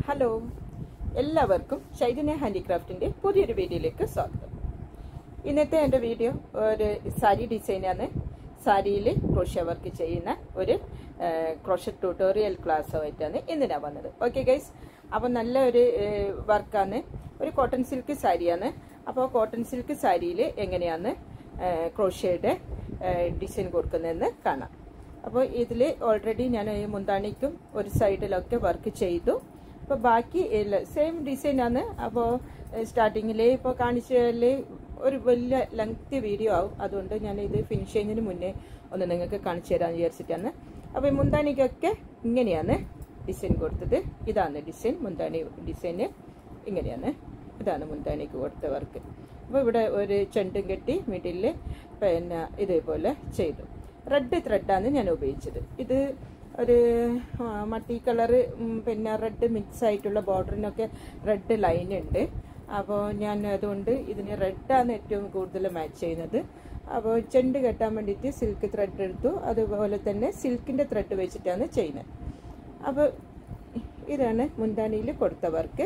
Hello, എല്ലാവർക്കും ചൈതന്യ ഹാൻഡിക്രാഫ്റ്റിന്റെ പുതിയൊരു വീഡിയോയിലേക്ക് സ്വാഗതം. ഇന്നത്തെ എൻ്റെ വീഡിയോ ഒരു സാരി ഡിസൈനാണ്. സാരിയിൽ ക്രോഷ്യ വർക്ക് ചെയ്യുന്ന ഒരു ക്രോഷ്യ ട്യൂട്ടോറിയൽ ക്ലാസ്സുമായിട്ടാണ് ഇന്ന് ഞാൻ വന്നത്. ഓക്കെ ഗൈസ്, അപ്പോൾ നല്ല ഒരു വർക്കാണ്. ഒരു കോട്ടൺ സിൽക്ക് സാരിയാണ്. അപ്പോൾ കോട്ടൺ സിൽക്ക് സാരിയിൽ എങ്ങനെയാണ് ക്രോഷ്യയുടെ ഡിസൈൻ കൊടുക്കുന്നതെന്ന് കാണാം. അപ്പോൾ ഇതിൽ ഓൾറെഡി ഞാൻ മുന്താണിക്കും ഒരു സൈഡിലൊക്കെ വർക്ക് ചെയ്തു. അപ്പോൾ ബാക്കി സെയിം ഡിസൈനാണ്. അപ്പോൾ സ്റ്റാർട്ടിങ്ങിൽ ഇപ്പോൾ കാണിച്ചാൽ ഒരു വലിയ ലെങ്തി വീഡിയോ ആവും. അതുകൊണ്ട് ഞാൻ ഇത് ഫിനിഷ് ചെയ്യുന്നതിന് മുന്നേ ഒന്ന് നിങ്ങൾക്ക് കാണിച്ചു തരാമെന്ന് വിചാരിച്ചിട്ടാണ്. അപ്പോൾ ഈ മുന്താണിക്കൊക്കെ ഇങ്ങനെയാണ് ഡിസൈൻ കൊടുത്തത്. ഇതാണ് ഡിസൈൻ, മുന്താണി ഡിസൈന് ഇങ്ങനെയാണ്. ഇതാണ് മുന്താണിക്ക് കൊടുത്ത വർക്ക്. അപ്പോൾ ഇവിടെ ഒരു ചെണ്ടും കെട്ടി മിഡിലിൽ പിന്നെ ഇതേപോലെ ചെയ്തു. റെഡ് ത്രെഡാണ് ഞാൻ ഉപയോഗിച്ചത്. ഇത് ഒരു മട്ടി കളറ് പിന്നെ റെഡ് മിക്സ് ആയിട്ടുള്ള ബോർഡറിനൊക്കെ റെഡ് ലൈൻ ഉണ്ട്. അപ്പോൾ ഞാൻ അതുകൊണ്ട് ഇതിന് റെഡാണ് ഏറ്റവും കൂടുതൽ മാച്ച് ചെയ്യുന്നത്. അപ്പോൾ ചെണ്ട് കെട്ടാൻ വേണ്ടിയിട്ട് സിൽക്ക് ത്രെഡ് എടുത്തു. അതുപോലെ തന്നെ സിൽക്കിൻ്റെ ത്രെഡ് വെച്ചിട്ടാണ് ചെയ്യുന്നത്. അപ്പോൾ ഇതാണ് മുന്താണിയിൽ കൊടുത്ത വർക്ക്.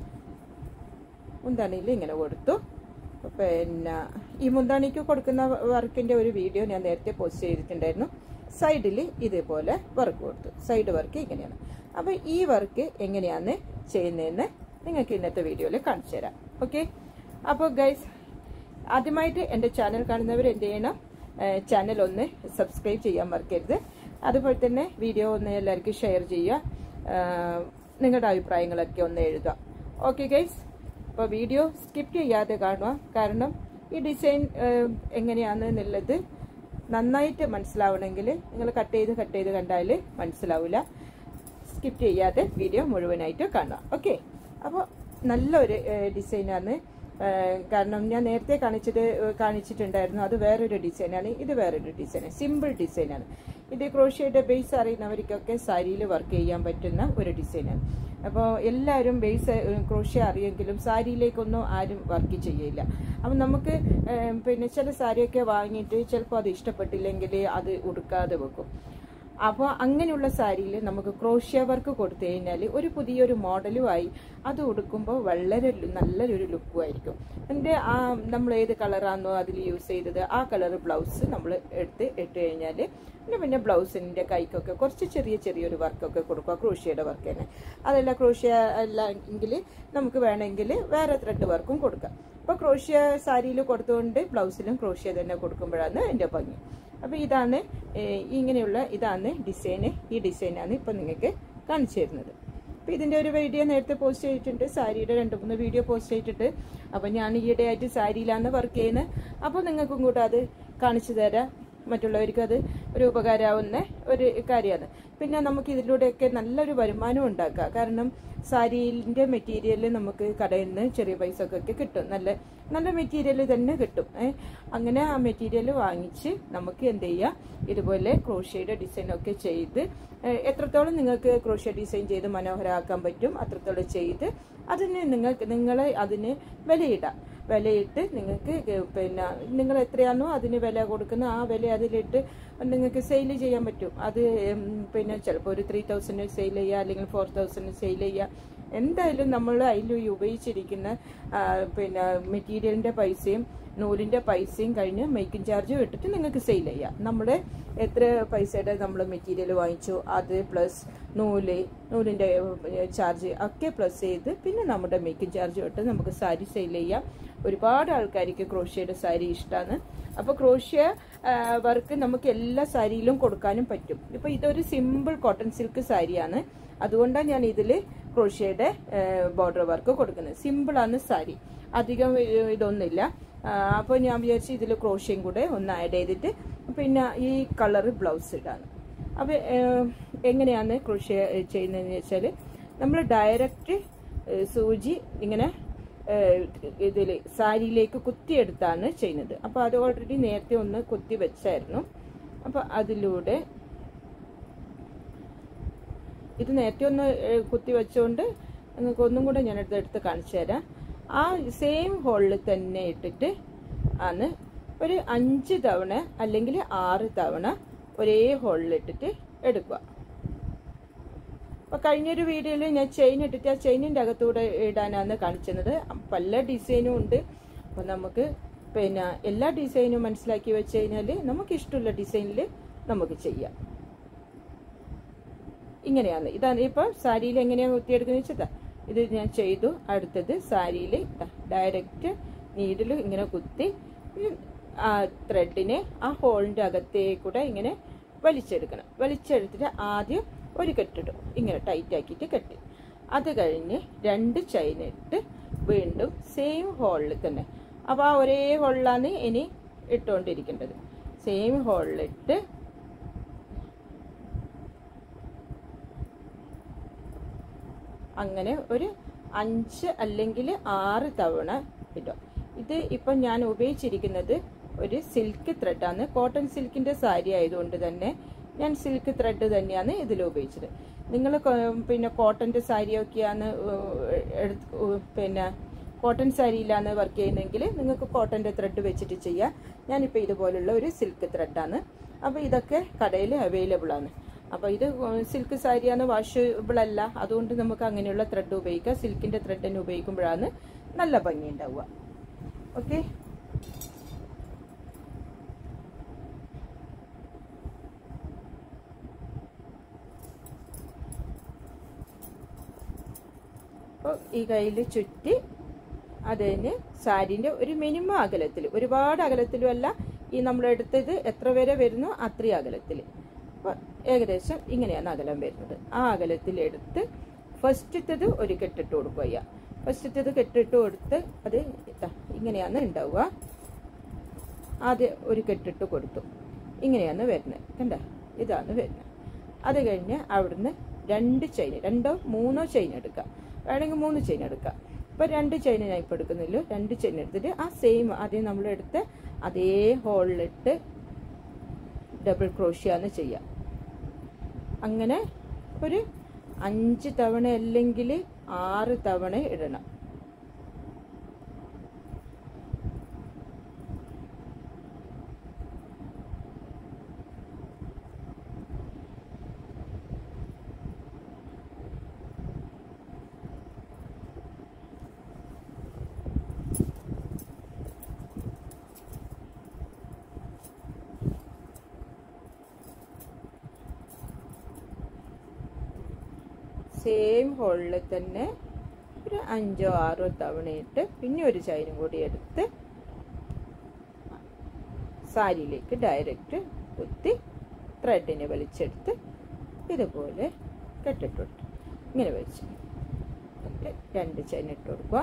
മുന്താണിയിൽ ഇങ്ങനെ കൊടുത്തു. പിന്നെ ഈ മുന്താണിക്ക് കൊടുക്കുന്ന വർക്കിൻ്റെ ഒരു വീഡിയോ ഞാൻ നേരത്തെ പോസ്റ്റ് ചെയ്തിട്ടുണ്ടായിരുന്നു. സൈഡിൽ ഇതേപോലെ വർക്ക് കൊടുത്തു. സൈഡ് വർക്ക് ഇങ്ങനെയാണ്. അപ്പോൾ ഈ വർക്ക് എങ്ങനെയാണ് ചെയ്യുന്നതെന്ന് നിങ്ങൾക്ക് ഇന്നത്തെ വീഡിയോയിൽ കാണിച്ചു തരാം. ഓക്കെ, അപ്പോൾ ഗൈസ്, ആദ്യമായിട്ട് എൻ്റെ ചാനൽ കാണുന്നവർ എന്ത് ചെയ്യണം, ചാനൽ ഒന്ന് സബ്സ്ക്രൈബ് ചെയ്യാൻ മറക്കരുത്. അതുപോലെ തന്നെ വീഡിയോ ഒന്ന് എല്ലാവർക്കും ഷെയർ ചെയ്യുക. നിങ്ങളുടെ അഭിപ്രായങ്ങളൊക്കെ ഒന്ന് എഴുതുക. ഓക്കെ ഗൈസ്, അപ്പോൾ വീഡിയോ സ്കിപ്പ് ചെയ്യാതെ കാണുക. കാരണം ഈ ഡിസൈൻ എങ്ങനെയാണെന്നുള്ളത് നന്നായിട്ട് മനസ്സിലാവണമെങ്കിൽ നിങ്ങൾ കട്ട് ചെയ്ത് കണ്ടാൽ മനസ്സിലാവില്ല. സ്കിപ്പ് ചെയ്യാതെ വീഡിയോ മുഴുവനായിട്ട് കാണുക. ഓക്കെ, അപ്പോൾ നല്ലൊരു ഡിസൈനാണ്. കാരണം ഞാൻ നേരത്തെ കാണിച്ചിട്ടുണ്ടായിരുന്നു. അത് വേറൊരു ഡിസൈനാണ്. ഇത് വേറൊരു ഡിസൈനാണ്. സിമ്പിൾ ഡിസൈനാണ്. ഇത് ക്രോഷ്യയുടെ ബേസ് അറിയുന്നവർക്കൊക്കെ സാരിയിൽ വർക്ക് ചെയ്യാൻ പറ്റുന്ന ഒരു ഡിസൈനാണ്. അപ്പോൾ എല്ലാവരും ബേസ് ക്രോഷ്യ അറിയെങ്കിലും സാരിയിലേക്കൊന്നും ആരും വർക്ക് ചെയ്യില്ല. അപ്പം നമുക്ക് പിന്നെ ചില സാരിയൊക്കെ വാങ്ങിയിട്ട് ചിലപ്പോൾ അത് ഇഷ്ടപ്പെട്ടില്ലെങ്കിൽ അത് ഉടുക്കാതെ വെക്കും. അപ്പോൾ അങ്ങനെയുള്ള സാരിയിൽ നമുക്ക് ക്രോഷ്യ വർക്ക് കൊടുത്തു കഴിഞ്ഞാൽ ഒരു പുതിയൊരു മോഡലുമായി അത് ഉടുക്കുമ്പോൾ വളരെ നല്ലൊരു ലുക്കും ആയിരിക്കും. എൻ്റെ നമ്മൾ ഏത് കളറാണോ അതിൽ യൂസ് ചെയ്തത് ആ കളർ ബ്ലൗസ് നമ്മൾ ഇട്ട് കഴിഞ്ഞാൽ പിന്നെ ബ്ലൗസിൻ്റെ കൈക്കൊക്കെ കുറച്ച് ചെറിയൊരു വർക്കൊക്കെ കൊടുക്കുക. ക്രോഷ്യയുടെ വർക്ക് തന്നെ. അതല്ല ക്രോഷ്യ അല്ല എങ്കിൽ നമുക്ക് വേണമെങ്കിൽ വേറെ ത്രെഡ് വർക്കും കൊടുക്കാം. അപ്പോൾ ക്രോഷ്യ സാരിയിൽ കൊടുത്തുകൊണ്ട് ബ്ലൗസിലും ക്രോഷ്യ തന്നെ കൊടുക്കുമ്പോഴാണ് എൻ്റെ ഭംഗി. അപ്പോൾ ഇതാണ് ഇതാണ് ഡിസൈന്. ഈ ഡിസൈനാണ് ഇപ്പം നിങ്ങൾക്ക് കാണിച്ചു തരുന്നത്. അപ്പോൾ ഇതിൻ്റെ ഒരു വീഡിയോ നേരത്തെ പോസ്റ്റ് ചെയ്തിട്ടുണ്ട്. സാരിയുടെ 2-3 വീഡിയോ പോസ്റ്റ് ചെയ്തിട്ടുണ്ട്. അപ്പോൾ ഞാൻ ഈയിടെയായിട്ട് സാരിയിലാണ് വർക്ക് ചെയ്യുന്നത്. അപ്പോൾ നിങ്ങൾക്കും കൂടെ അത് കാണിച്ചു തരാം. മറ്റുള്ളവർക്ക് അത് ഒരു ഉപകാരമാവുന്ന ഒരു കാര്യമാണ്. പിന്നെ നമുക്ക് ഇതിലൂടെയൊക്കെ നല്ലൊരു വരുമാനം ഉണ്ടാക്കാം. കാരണം സാരിൻ്റെ മെറ്റീരിയൽ നമുക്ക് കടയിൽ നിന്ന് ചെറിയ പൈസക്കൊക്കെ കിട്ടും. നല്ല മെറ്റീരിയൽ തന്നെ കിട്ടും. അങ്ങനെ ആ മെറ്റീരിയൽ വാങ്ങിച്ച് നമുക്ക് എന്ത് ചെയ്യാം, ഇതുപോലെ ക്രോഷ്യയുടെ ഡിസൈനൊക്കെ ചെയ്ത് എത്രത്തോളം നിങ്ങൾക്ക് ക്രോഷ്യ ഡിസൈൻ ചെയ്ത് മനോഹരമാക്കാൻ പറ്റും അത്രത്തോളം ചെയ്ത് നിങ്ങൾ അതിന് വിലയിട്ട് നിങ്ങൾക്ക് പിന്നെ നിങ്ങൾ എത്രയാണോ അതിന് വില കൊടുക്കുന്ന ആ വില അതിലിട്ട് നിങ്ങൾക്ക് സെയിൽ ചെയ്യാൻ പറ്റും. അത് പിന്നെ ചിലപ്പോൾ ഒരു 3000 സെയിൽ ചെയ്യുക, അല്ലെങ്കിൽ 4000 സെയിൽ ചെയ്യുക. എന്തായാലും നമ്മൾ അതിൽ ഉപയോഗിച്ചിരിക്കുന്ന പിന്നെ മെറ്റീരിയലിൻ്റെ പൈസയും നൂലിൻ്റെ പൈസയും കഴിഞ്ഞ് മേക്കിംഗ് ചാർജും ഇട്ടിട്ട് നിങ്ങൾക്ക് സെയിൽ ചെയ്യാം. നമ്മുടെ എത്ര പൈസയുടെ നമ്മൾ മെറ്റീരിയൽ വാങ്ങിച്ചു അത് പ്ലസ് നൂലിൻ്റെ ചാർജ് ഒക്കെ പ്ലസ് ചെയ്ത് പിന്നെ നമ്മുടെ മേക്കിംഗ് ചാർജ് ഇട്ട് നമുക്ക് സാരി സെയിൽ ചെയ്യാം. ഒരുപാട് ആൾക്കാർക്ക് ക്രോഷ്യയുടെ സാരി ഇഷ്ടമാണ്. അപ്പോൾ ക്രോഷ്യ വർക്ക് നമുക്ക് എല്ലാ സാരിയിലും കൊടുക്കാനും പറ്റും. ഇപ്പോൾ ഇതൊരു സിമ്പിൾ കോട്ടൺ സിൽക്ക് സാരിയാണ്. അതുകൊണ്ടാണ് ഞാൻ ഇതിൽ ക്രോഷ്യയുടെ ബോർഡർ വർക്ക് കൊടുക്കുന്നത്. സിമ്പിളാണ് സാരി, അധികം ഇതൊന്നുമില്ല. അപ്പോൾ ഞാൻ വിചാരിച്ചു ഇതിൽ ക്രോഷ്യയും കൂടെ ഒന്ന് ആഡ് ചെയ്തിട്ട് പിന്നെ ഈ കളറ് ബ്ലൗസ് ഇടാണ്. അപ്പോൾ എങ്ങനെയാണ് ക്രോഷ്യ ചെയ്യുന്നതെന്ന് വെച്ചാൽ നമ്മൾ ഡയറക്റ്റ് സൂചി ഇങ്ങനെ ഇതിൽ സാരിയിലേക്ക് കുത്തിയെടുത്താണ് ചെയ്യുന്നത്. അപ്പോൾ അത് ഓൾറെഡി നേരത്തെ ഒന്ന് കുത്തി വെച്ചായിരുന്നു. അപ്പോൾ അതിലൂടെ ഇത് നേരത്തെ ഒന്ന് കുത്തി വെച്ചുകൊണ്ട് നിങ്ങൾക്ക് ഒന്നും കൂടെ ഞാൻ എടുത്ത് കാണിച്ചു തരാം. ആ സെയിം ഹോളിൽ തന്നെ ഇട്ടിട്ട് ആണ് ഒരു 5 തവണ അല്ലെങ്കിൽ 6 തവണ ഒരേ ഹോളിലിട്ടിട്ട് എടുക്കുക. അപ്പോൾ കഴിഞ്ഞൊരു വീഡിയോയിൽ ഞാൻ ചെയിൻ ഇട്ടിട്ട് ആ ചെയിനിൻ്റെ അകത്തൂടെ ഇടാനാണ് കാണിച്ചത്. പല ഡിസൈനും ഉണ്ട്. അപ്പോൾ നമുക്ക് പിന്നെ എല്ലാ ഡിസൈനും മനസ്സിലാക്കി വെച്ച് കഴിഞ്ഞാൽ നമുക്ക് ഇഷ്ടമുള്ള ഡിസൈനിൽ നമുക്ക് ചെയ്യാം. ഇങ്ങനെയാണ്. ഇതാണ് ഇപ്പോൾ സാരിയിൽ എങ്ങനെയാണ് കുത്തിയെടുക്കുന്നത് വെച്ചാൽ ഇത് ഞാൻ ചെയ്തു. അടുത്തത് സാരിയിൽ ഡയറക്റ്റ് നീഡിൽ ഇങ്ങനെ കുത്തി ആ ത്രെഡിനെ ആ ഹോളിൻ്റെ അകത്തേക്കൂടെ ഇങ്ങനെ വലിച്ചെടുക്കണം. വലിച്ചെടുത്തിട്ട് ആദ്യം ഒരു കെട്ടിടും, ഇങ്ങനെ ടൈറ്റ് ആക്കിയിട്ട് കെട്ടി. അത് കഴിഞ്ഞ് 2 ചെയിൻ ഇട്ട് വീണ്ടും സെയിം ഹോളിൽ തന്നെ. അപ്പോൾ ആ ഒരേ ഹോളിലാണ് ഇനി ഇട്ടുകൊണ്ടിരിക്കേണ്ടത്. സെയിം ഹോളിലിട്ട് അങ്ങനെ ഒരു 5 അല്ലെങ്കിൽ 6 തവണ ഇടും. ഇത് ഇപ്പം ഞാൻ ഉപയോഗിച്ചിരിക്കുന്നത് ഒരു സിൽക്ക് ത്രെഡാണ്. കോട്ടൺ സിൽക്കിൻ്റെ സാരി ആയതുകൊണ്ട് തന്നെ ഞാൻ സിൽക്ക് ത്രെഡ് തന്നെയാണ് ഇതിൽ ഉപയോഗിച്ചത്. നിങ്ങൾ പിന്നെ കോട്ടൻ്റെ സാരിയൊക്കെയാണ് പിന്നെ കോട്ടൺ സാരിയിലാണ് വർക്ക് ചെയ്യുന്നതെങ്കിൽ നിങ്ങൾക്ക് കോട്ടൻ്റെ ത്രെഡ് വെച്ചിട്ട് ചെയ്യാം. ഞാനിപ്പോൾ ഇതുപോലുള്ള ഒരു സിൽക്ക് ത്രെഡാണ്. അപ്പോൾ ഇതൊക്കെ കടയിൽ അവൈലബിൾ ആണ്. അപ്പോൾ ഇത് സിൽക്ക് സാരിയാണ്, വാഷബിൾ അല്ല. അതുകൊണ്ട് നമുക്ക് അങ്ങനെയുള്ള ത്രെഡ് ഉപയോഗിക്കാം. സിൽക്കിൻ്റെ ത്രെഡ് തന്നെ ഉപയോഗിക്കുമ്പോഴാണ് നല്ല ഭംഗി ഉണ്ടാവുക. ഓക്കെ, അപ്പോൾ ഈ കയ്യിൽ ചുറ്റി അതിന് സാരിൻ്റെ ഒരു മിനിമം അകലത്തിൽ, ഒരുപാട് അകലത്തിലും അല്ല, ഈ നമ്മളെടുത്തത് എത്ര വരെ വരുന്നു അത്രയും അകലത്തിൽ. അപ്പോൾ ഏകദേശം ഇങ്ങനെയാണ് അകലം വരുന്നത്. ആ അകലത്തിലെടുത്ത് ഫസ്റ്റത്തത് ഒരു കെട്ടിട്ട് കൊടുക്കുക. ഫസ്റ്റത്തത് കെട്ടിട്ട് കൊടുത്ത് അത് ഇങ്ങനെയാണ് ഉണ്ടാവുക. ആദ്യം ഒരു കെട്ടിട്ട് കൊടുത്തു, ഇങ്ങനെയാണ് വരുന്നത്. കണ്ട, ഇതാണ് വരുന്നത്. അത് കഴിഞ്ഞ് അവിടുന്ന് 2 ചെയിൻ, 2 3 ചെയിൻ എടുക്കാം, വേണമെങ്കിൽ 3 ചെയിൻ എടുക്കാം. ഇപ്പോൾ 2 ചെയിൻ ഞാൻ ഇപ്പോൾ എടുക്കുന്നില്ല. 2 ചെയിൻ എടുത്തിട്ട് ആ സെയിം ആദ്യം നമ്മളെടുത്ത് അതേ ഹോളിലിട്ട് ഡബിൾ ക്രോഷ്യാണ് ചെയ്യുക. അങ്ങനെ ഒരു 5 തവണ അല്ലെങ്കിൽ 6 തവണ ഇടണം. സെയിം ഹോളിൽ തന്നെ ഒരു 5 6 തവണ ഇട്ട് പിന്നെ ഒരു ചെയിനും കൂടി എടുത്ത് സാരിയിലേക്ക് ഡയറക്റ്റ് കുത്തി ത്രെഡിനെ വലിച്ചെടുത്ത് ഇതുപോലെ കെട്ടിട്ട് ഇങ്ങനെ വെച്ച് 2 ചെയിൻ ഇട്ട് കൊടുക്കുക.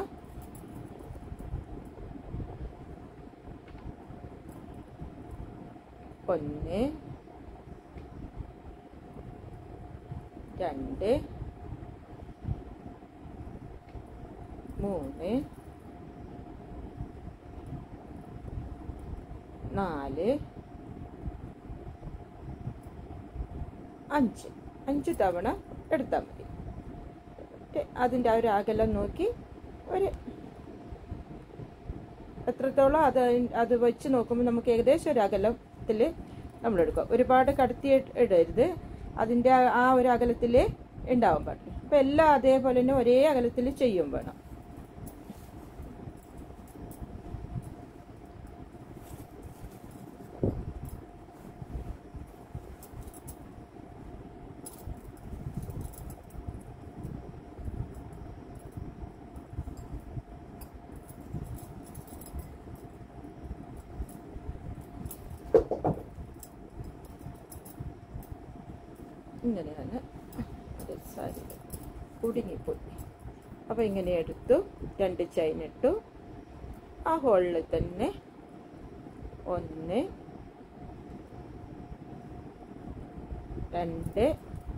ഒന്ന്, 2, 3, 4, 5 തവണ എടുത്താൽ മതി. അതിൻ്റെ ആ ഒരു അകലം നോക്കി ഒരു എത്രത്തോളം അത് വെച്ച് നോക്കുമ്പോൾ നമുക്ക് ഏകദേശം ഒരു അകലത്തിൽ നമ്മളെടുക്കുക. ഒരുപാട് കടത്തി ഇടരുത്, അതിൻ്റെ ആ ഒരു അകലത്തിൽ ഉണ്ടാവാൻ പാടില്ല. അപ്പം എല്ലാം അതേപോലെ തന്നെ ഒരേ അകലത്തിൽ ചെയ്യും വേണം. ഇങ്ങനെയാണ് സാരി കുടുങ്ങിപ്പോയി. അപ്പോൾ ഇങ്ങനെ എടുത്തു, 2 ചെയിൻ ഇട്ടു, ആ ഹോളിൽ തന്നെ 1, 2,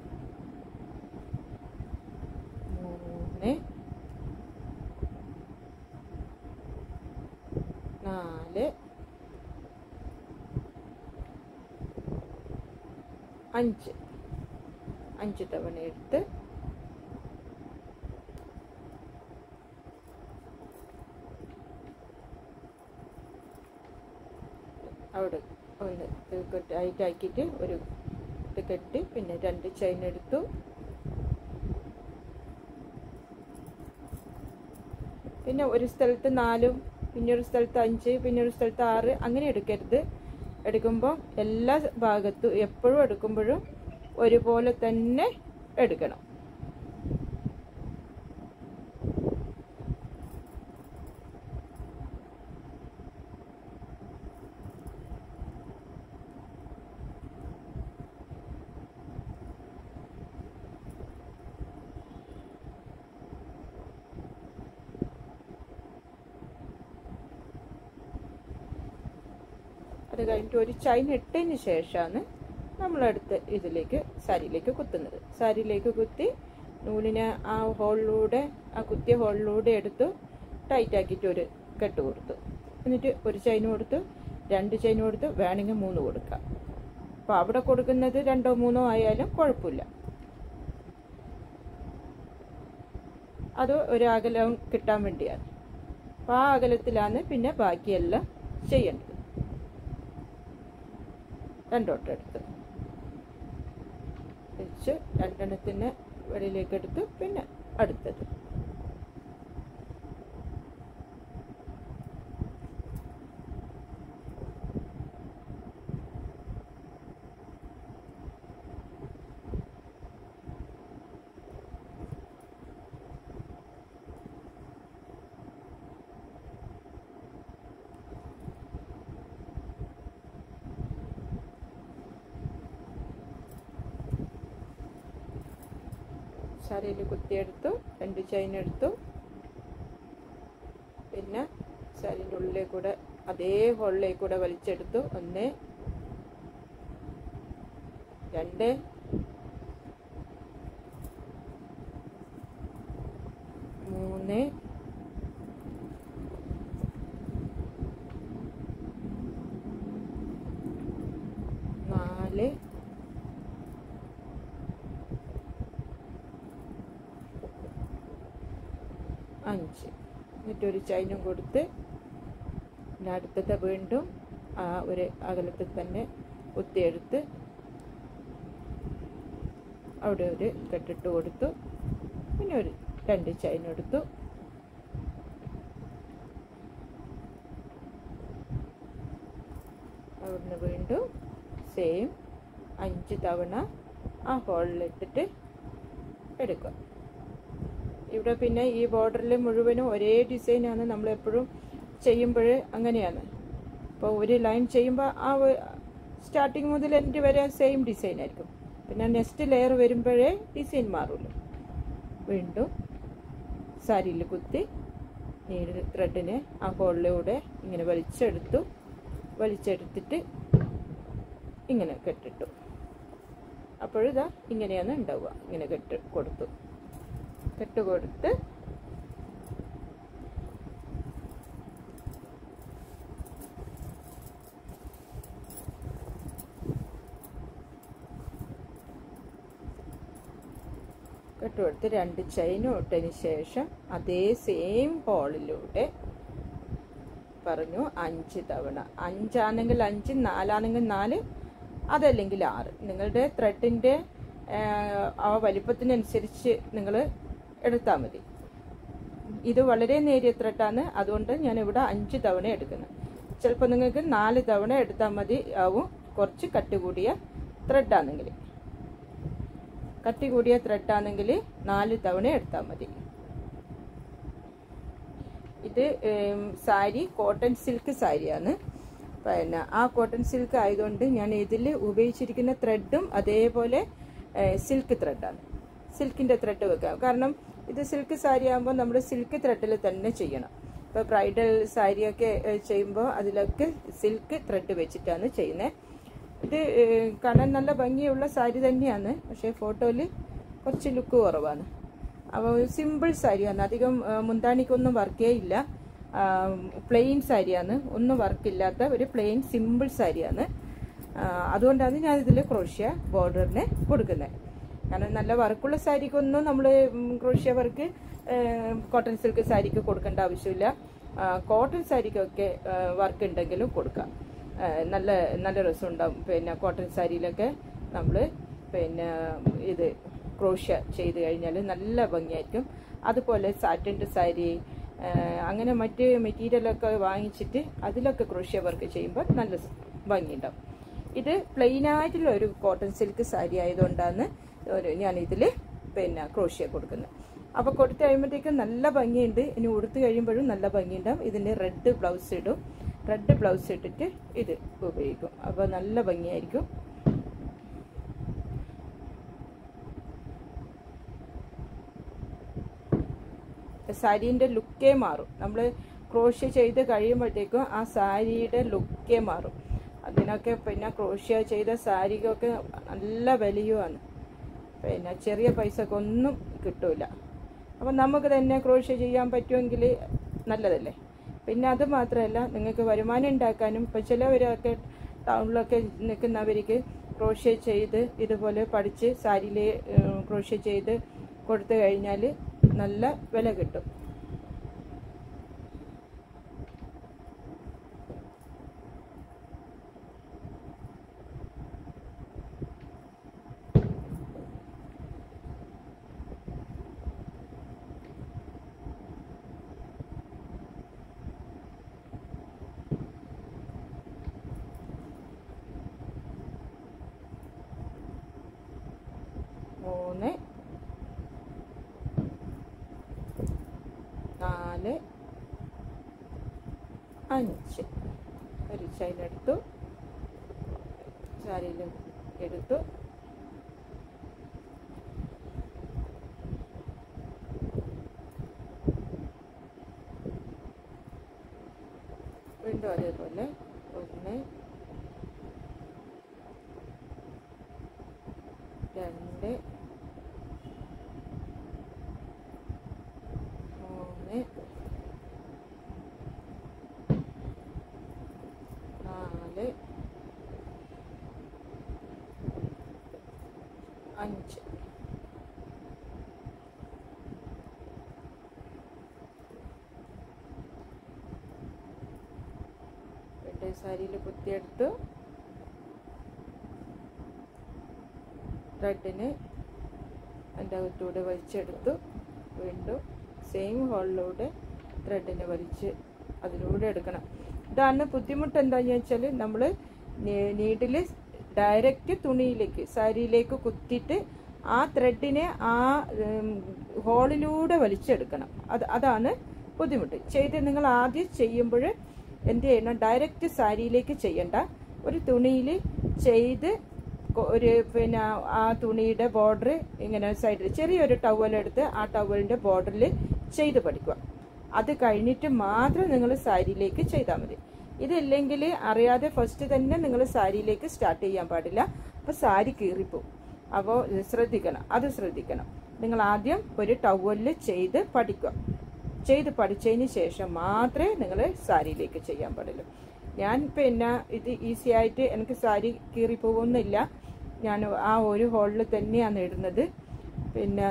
3, 4, 5 തവണ എടുത്ത് അവിടെ ഒന്ന് ടൈറ്റാക്കിയിട്ട് ഒരു കെട്ടി പിന്നെ 2 ചെയിൻ എടുത്തു, പിന്നെ ഒരു സ്ഥലത്ത് 4, പിന്നെ ഒരു സ്ഥലത്ത് 5, പിന്നെ ഒരു സ്ഥലത്ത് 6 അങ്ങനെ എടുക്കരുത്. എടുക്കുമ്പോൾ എല്ലാ ഭാഗത്തും എപ്പോഴും എടുക്കുമ്പോഴും ഒരുപോലെ തന്നെ എടുക്കണം. അത് കഴിഞ്ഞിട്ട് ഒരു ചെയിൻ ഇട്ടതിന് ശേഷമാണ് നമ്മളടുത്ത് ഇതിലേക്ക് സാരിയിലേക്ക് കുത്തുന്നത്. സാരിയിലേക്ക് കുത്തി നൂലിനെ ആ ഹോളിലൂടെ, ആ കുത്തിയ ഹോളിലൂടെ എടുത്ത് ടൈറ്റാക്കിയിട്ട് ഒരു കെട്ട് കൊടുത്തു. എന്നിട്ട് ഒരു ചെയിൻ കൊടുത്തു, 2 ചെയിൻ കൊടുത്തു, വേണമെങ്കിൽ 3 കൊടുക്കാം. അപ്പോൾ അവിടെ കൊടുക്കുന്നത് 2ഓ 3ഓ ആയാലും കുഴപ്പമില്ല. അത് ഒരു അകലം കിട്ടാൻ വേണ്ടിയാണ്. അപ്പോൾ ആ അകലത്തിലാണ് പിന്നെ ബാക്കിയെല്ലാം ചെയ്യേണ്ടത്. 2 വട്ടം എടുത്ത് വെച്ച് 2 എണ്ണത്തിന് വെളിയിലേക്ക് എടുത്തു. പിന്നെ അടുത്തത് സാരിയിൽ കുത്തിയെടുത്തു, 2 ചെയിൻ എടുത്തു. പിന്നെ സാരിൻ്റെ ഉള്ളിലേക്ക് കൂടെ അതേ ഹോളിലേക്ക് കൂടെ വലിച്ചെടുത്തു. 1, 2, 3, 4, 5. എന്നിട്ടൊരു ചെയിനും കൊടുത്ത് പിന്നെ അടുത്തത് വീണ്ടും ആ ഒരു അകലത്തിൽ തന്നെ കുത്തിയെടുത്ത് അവിടെ ഒരു കെട്ടിട്ട് കൊടുത്തു. പിന്നെ ഒരു 2 ചെയിൻ എടുത്തു. അവിടുന്ന് വീണ്ടും സെയിം 5 തവണ ആ ഹോളിലിട്ടിട്ട് എടുക്കുക. ഇവിടെ പിന്നെ ഈ ബോർഡറിൽ മുഴുവനും ഒരേ ഡിസൈനാണ്. നമ്മളെപ്പോഴും ചെയ്യുമ്പോൾ അങ്ങനെയാണ്. അപ്പോൾ ഒരു ലൈൻ ചെയ്യുമ്പോൾ ആ സ്റ്റാർട്ടിങ് മുതൽ എൻഡ് വരെ സെയിം ഡിസൈൻ ആയിരിക്കും. പിന്നെ നെക്സ്റ്റ് ലെയർ വരുമ്പോഴേ ഡിസൈൻ മാറുള്ളൂ. വീണ്ടും സാരിയിൽ കുത്തി നീഡിൽ ത്രെഡിനെ ആ ഹോളിലൂടെ ഇങ്ങനെ വലിച്ചെടുത്തിട്ട് ഇങ്ങനെ കെട്ടിട്ടു. അപ്പോഴിതാ ഇങ്ങനെയാണ് ഉണ്ടാവുക. ഇങ്ങനെ കെട്ട് കൊടുത്തു. കെട്ടുകൊടുത്ത് 2 ചെയിനും ഇട്ടതിന് ശേഷം അതേ സെയിം ഹോളിലൂടെ പറഞ്ഞു 5 തവണ. 5 ആണെങ്കിൽ 5, 4 ആണെങ്കിൽ 4, അതല്ലെങ്കിൽ 6. നിങ്ങളുടെ ത്രെഡിൻ്റെ ആ വലിപ്പത്തിനനുസരിച്ച് നിങ്ങൾ എടുത്താൽ മതി. ഇത് വളരെ നേരിയ ത്രെഡാണ്, അതുകൊണ്ട് ഞാൻ ഇവിടെ 5 തവണ എടുക്കുന്നത്. ചിലപ്പോൾ നിങ്ങൾക്ക് 4 തവണ എടുത്താൽ മതി ആവും. കുറച്ച് കട്ടി കൂടിയ ത്രെഡാണെങ്കിൽ 4 തവണ എടുത്താൽ മതി. ഇത് സാരി കോട്ടൺ സിൽക്ക് സാരിയാണ്. പിന്നെ ആ കോട്ടൺ സിൽക്ക് ആയതുകൊണ്ട് ഞാൻ ഇതിൽ ഉപയോഗിച്ചിരിക്കുന്ന ത്രെഡും അതേപോലെ സിൽക്ക് ത്രെഡാണ്. സിൽക്കിൻ്റെ ത്രെഡ് വെക്കാം. കാരണം ഇത് സിൽക്ക് സാരി ആകുമ്പോൾ നമ്മൾ സിൽക്ക് ത്രെഡിൽ തന്നെ ചെയ്യണം. ഇപ്പോൾ ബ്രൈഡൽ സാരിയൊക്കെ ചെയ്യുമ്പോൾ അതിലൊക്കെ സിൽക്ക് ത്രെഡ് വെച്ചിട്ടാണ് ചെയ്യുന്നത്. ഇത് കാണാൻ നല്ല ഭംഗിയുള്ള സാരി തന്നെയാണ്. പക്ഷേ ഫോട്ടോയിൽ കുറച്ച് ലുക്ക് കുറവാണ്. അപ്പോൾ സിമ്പിൾ സാരിയാണ്. അധികം മുന്താണിക്കൊന്നും വർക്കേ ഇല്ല. പ്ലെയിൻ സാരിയാണ്. ഒന്നും വർക്കില്ലാത്ത ഒരു പ്ലെയിൻ സിമ്പിൾ സാരിയാണ്. അതുകൊണ്ടാണ് ഞാനിതിൽ ക്രോഷ്യ ബോർഡറിന് കൊടുക്കുന്നത്. കാരണം നല്ല വർക്കുള്ള സാരിക്കൊന്നും നമ്മൾ ക്രോഷ്യ വർക്ക് കോട്ടൺ സിൽക്ക് സാരിക്ക് കൊടുക്കേണ്ട ആവശ്യമില്ല. കോട്ടൺ സാരിക്കൊക്കെ വർക്ക് ഉണ്ടെങ്കിലും കൊടുക്കാം. നല്ല നല്ല രസമുണ്ടാവും. പിന്നെ കോട്ടൺ സാരിയിലൊക്കെ നമ്മൾ പിന്നെ ഇത് ക്രോഷ്യ ചെയ്ത് കഴിഞ്ഞാൽ നല്ല ഭംഗിയായിരിക്കും. അതുപോലെ സാറ്റിൻ്റെ സാരി, അങ്ങനെ മറ്റ് മെറ്റീരിയലൊക്കെ വാങ്ങിച്ചിട്ട് അതിലൊക്കെ ക്രോഷ്യ വർക്ക് ചെയ്യുമ്പോൾ നല്ല ഭംഗിയുണ്ടാവും. ഇത് പ്ലെയിനായിട്ടുള്ള ഒരു കോട്ടൺ സിൽക്ക് സാരി ആയതുകൊണ്ടാണ് ഞാനിതിൽ പിന്നെ ക്രോഷ്യ കൊടുക്കുന്നത്. അപ്പോൾ കൊടുത്തു കഴിയുമ്പോഴത്തേക്കും നല്ല ഭംഗിയുണ്ട്. ഇനി ഉടുത്ത് കഴിയുമ്പോഴും നല്ല ഭംഗിയുണ്ടാവും. ഇതിൻ്റെ റെഡ് ബ്ലൗസ് ഇടും. റെഡ് ബ്ലൗസ് ഇട്ടിട്ട് ഇത് ഉപയോഗിക്കും. അപ്പോൾ നല്ല ഭംഗിയായിരിക്കും. സാരീൻ്റെ ലുക്കേ മാറും. നമ്മൾ ക്രോഷ്യ ചെയ്ത് കഴിയുമ്പോഴത്തേക്കും ആ സാരിയുടെ ലുക്കേ മാറും. അതിനൊക്കെ പിന്നെ ക്രോഷ്യ ചെയ്ത സാരിക്കൊക്കെ നല്ല വിലയുമാണ്. പിന്നെ ചെറിയ പൈസക്കൊന്നും കിട്ടൂല. അപ്പം നമുക്ക് തന്നെ ക്രോഷ്യ ചെയ്യാൻ പറ്റുമെങ്കിൽ നല്ലതല്ലേ. പിന്നെ അത് മാത്രമല്ല, നിങ്ങൾക്ക് വരുമാനം ഉണ്ടാക്കാനും ഇപ്പം ചിലവരൊക്കെ ടൗണിലൊക്കെ നിൽക്കുന്നവർക്ക് ക്രോഷ്യ ചെയ്ത് ഇതുപോലെ പഠിച്ച് സാരിയിൽ ക്രോഷ്യ ചെയ്ത് കൊടുത്തു കഴിഞ്ഞാൽ നല്ല വില കിട്ടും. മൂന്ന് 4 5 ഒരു ചെയിൻ എടുത്തു, സാരിയിൽ എടുത്തു. വീണ്ടും അതേപോലെ 1 2 3 4 5. സാരിയിൽ കുത്തിയെടുത്തു. ത്രെഡിന് അതിൻ്റെ അകത്തൂടെ വലിച്ചെടുത്തു. വീണ്ടും സെയിം ഹോളിലൂടെ ത്രെഡിന് വലിച്ച് അതിലൂടെ എടുക്കണം. ഇതാണ് ബുദ്ധിമുട്ട്. എന്താണെന്ന് വെച്ചാൽ നമ്മൾ നീഡിൽ ഡയറക്റ്റ് തുണിയിലേക്ക് സാരിയിലേക്ക് കുത്തിയിട്ട് ആ ത്രെഡിനെ ആ ഹോളിലൂടെ വലിച്ചെടുക്കണം. അതാണ് ബുദ്ധിമുട്ട്. നിങ്ങൾ ആദ്യം ചെയ്യുമ്പോൾ എന്ത് ചെയ്യണം, ഡയറക്റ്റ് സാരിയിലേക്ക് ചെയ്യണ്ട. ഒരു തുണിയിൽ ചെയ്ത് ഒരു പിന്നെ ആ തുണിയുടെ ബോർഡർ ഇങ്ങനെ സൈഡിൽ ചെറിയൊരു ടവലെടുത്ത് ആ ടവലിൻ്റെ ബോർഡറിൽ ചെയ്ത് പഠിക്കുക. അത് കഴിഞ്ഞിട്ട് മാത്രം നിങ്ങൾ സാരിയിലേക്ക് ചെയ്താൽ മതി. ഇതില്ലെങ്കിൽ അറിയാതെ ഫസ്റ്റ് തന്നെ നിങ്ങൾ സാരിയിലേക്ക് സ്റ്റാർട്ട് ചെയ്യാൻ പാടില്ല. അപ്പോൾ സാരി കീറിപ്പോവും. അപ്പോൾ ശ്രദ്ധിക്കണം. നിങ്ങൾ ആദ്യം ഒരു ടവലിൽ ചെയ്ത് പഠിക്കുക. ചെയ്ത് പഠിച്ചതിന് ശേഷം മാത്രമേ നിങ്ങൾ സാരിയിലേക്ക് ചെയ്യാൻ പാടുള്ളൂ. ഞാൻ പിന്നെ ഇത് ഈസി ആയിട്ട് എനിക്ക് സാരി കീറിപ്പോകുന്നില്ല. ഞാൻ ആ ഒരു ഹോളിൽ തന്നെയാണ് ഇടുന്നത്. പിന്നെ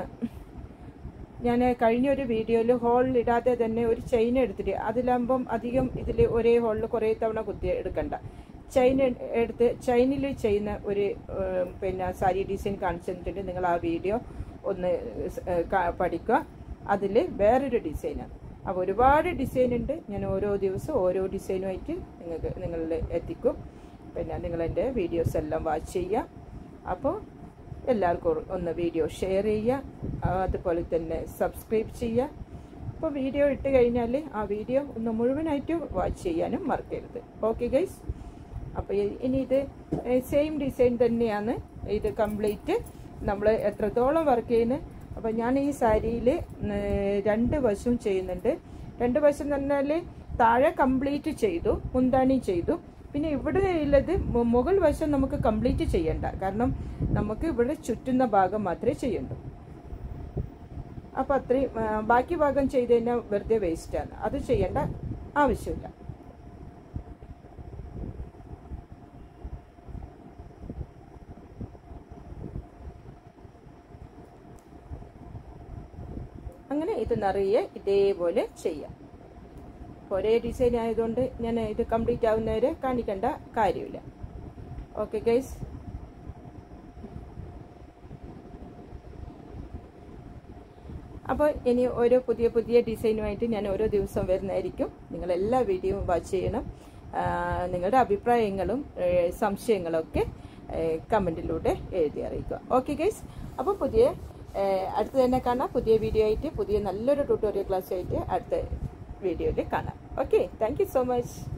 ഞാൻ കഴിഞ്ഞൊരു വീഡിയോയിൽ ഹോളിലിടാതെ തന്നെ ഒരു ചെയിൻ എടുത്തിട്ട് അതിലാകുമ്പം അധികം ഇതിൽ ഒരേ ഹോളിൽ കുറേ തവണ കുത്തി എടുക്കണ്ട. ചെയിൻ എടുത്ത് ചെയിനിൽ ചെയ്യുന്ന ഒരു പിന്നെ സാരി ഡിസൈൻ കാണിച്ചു തന്നിട്ടുണ്ട്. നിങ്ങൾ ആ വീഡിയോ ഒന്ന് പഠിക്കുക. അതിൽ വേറൊരു ഡിസൈനാണ്. അപ്പോൾ ഒരുപാട് ഡിസൈൻ ഉണ്ട്. ഞാൻ ഓരോ ദിവസവും ഓരോ ഡിസൈനുമായിട്ട് നിങ്ങളിൽ എത്തിക്കും. പിന്നെ നിങ്ങളെൻ്റെ വീഡിയോസ് എല്ലാം വാച്ച് ചെയ്യുക. അപ്പോൾ എല്ലാവർക്കും ഒന്ന് വീഡിയോ ഷെയർ ചെയ്യുക. അതുപോലെ തന്നെ സബ്സ്ക്രൈബ് ചെയ്യുക. അപ്പോൾ വീഡിയോ ഇട്ട് കഴിഞ്ഞാൽ ആ വീഡിയോ ഒന്ന് മുഴുവനായിട്ട് വാച്ച് ചെയ്യാനും മറക്കരുത്. Okay guys. അപ്പോൾ ഇനി ഇത് സെയിം ഡിസൈൻ തന്നെയാണ്. ഇത് കംപ്ലീറ്റ് നമ്മൾ എത്രത്തോളം വർക്ക് ചെയ്യുന്നത്. അപ്പോൾ ഞാൻ ഈ സാരിയിൽ 2 വശവും ചെയ്യുന്നുണ്ട്. 2 വശം എന്ന് പറഞ്ഞാൽ താഴെ കംപ്ലീറ്റ് ചെയ്തു, മുന്താണി ചെയ്തു. പിന്നെ ഇവിടെ ഉള്ളത് മുകൾ വശം നമുക്ക് കംപ്ലീറ്റ് ചെയ്യണ്ട. കാരണം നമുക്ക് ഇവിടെ ചുറ്റുന്ന ഭാഗം മാത്രമേ ചെയ്യണ്ടൂ. അപ്പം അത്രയും ബാക്കി ഭാഗം ചെയ്ത് കഴിഞ്ഞാൽ വെറുതെ വേസ്റ്റാണ്. അത് ചെയ്യേണ്ട ആവശ്യമില്ല. അങ്ങനെ ഇത് നിറയെ ഇതേപോലെ ചെയ്യാം. ഒരേ ഡിസൈൻ ആയതുകൊണ്ട് ഞാൻ ഇത് കംപ്ലീറ്റ് ആവുന്നവരെ കാണിക്കേണ്ട കാര്യമില്ല. Okay guys. അപ്പോൾ ഇനി ഓരോ പുതിയ പുതിയ ഡിസൈനുമായിട്ട് ഞാൻ ഓരോ ദിവസവും വരുന്നതായിരിക്കും. നിങ്ങളെല്ലാ വീഡിയോയും വാച്ച് ചെയ്യണം. നിങ്ങളുടെ അഭിപ്രായങ്ങളും സംശയങ്ങളൊക്കെ കമൻറ്റിലൂടെ എഴുതി അറിയിക്കുക. ഓക്കെ ഗൈസ്, അപ്പോൾ അടുത്ത് തന്നെ കാണാം. പുതിയ വീഡിയോ ആയിട്ട്, പുതിയ നല്ലൊരു ട്യൂട്ടോറിയൽ ക്ലാസ് ആയിട്ട് അടുത്ത വീഡിയോയിൽ കാണാം. Okay, thank you so much.